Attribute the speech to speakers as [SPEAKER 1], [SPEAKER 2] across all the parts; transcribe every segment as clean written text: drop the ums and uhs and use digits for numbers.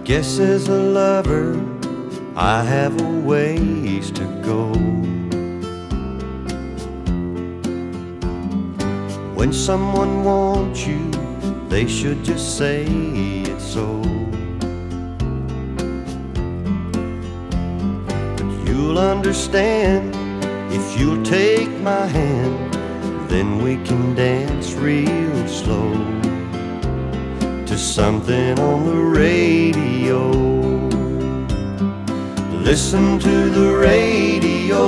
[SPEAKER 1] Guess as a lover I have a ways to go. When someone wants you, they should just say it so. But you'll understand if you'll take my hand, then we can dance real slow to something on the radio. Listen to the radio.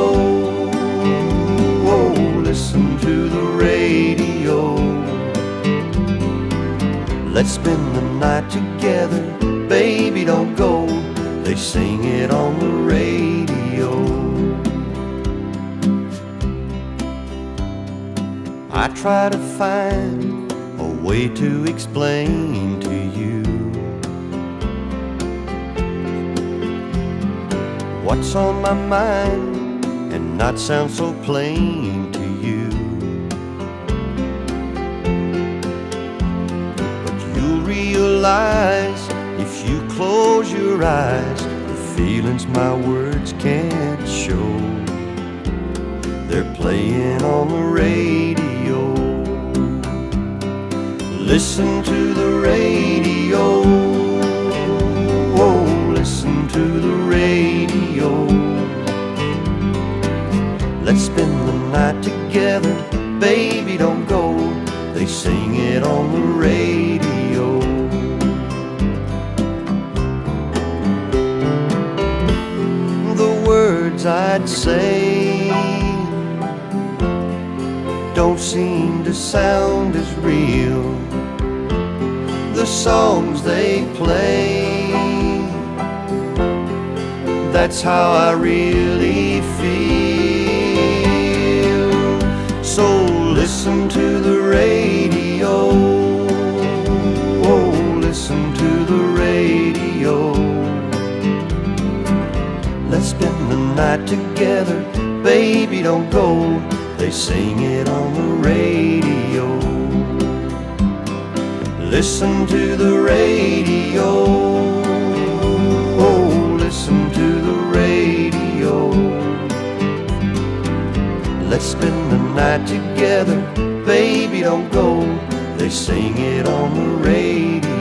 [SPEAKER 1] Oh, listen to the radio. Let's spend the night together, baby, don't go. They sing it on the radio. I try to find a way to explain to you what's on my mind and not sound so plain to you. But you'll realize if you close your eyes, the feelings my words can't show, they're playing on the radio. Listen to the radio. Oh, listen to the radio. Let's spend the night together, baby, don't go. They sing it on the radio. The words I'd say don't seem to sound as real. The songs they play, that's how I really feel. So listen to the radio. Oh, listen to the radio. Let's spend the night together, baby, don't go. They sing it on the radio. Listen to the radio. Oh, listen to the radio. Let's spend the night together, baby, don't go. They sing it on the radio.